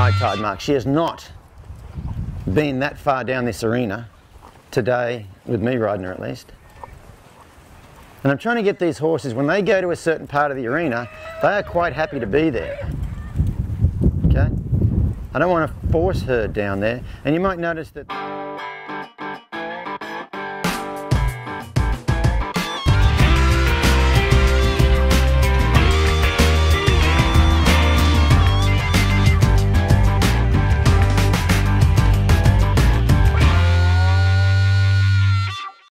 high tide mark. She has not been that far down this arena today, with me riding her at least. And I'm trying to get these horses, when they go to a certain part of the arena, they are quite happy to be there. Okay? I don't want to force her down there, and you might notice that